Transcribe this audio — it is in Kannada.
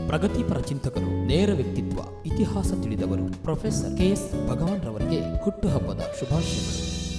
ಪ್ರಗತಿಪರ ಚಿಂತಕರು, ನೇರ ವ್ಯಕ್ತಿತ್ವ, ಇತಿಹಾಸ ತಿಳಿದವರು ಪ್ರೊಫೆಸರ್ KS ಭಗವಾನ್ ರವರಿಗೆ ಹುಟ್ಟುಹಬ್ಬದ ಶುಭಾಶಯಗಳು.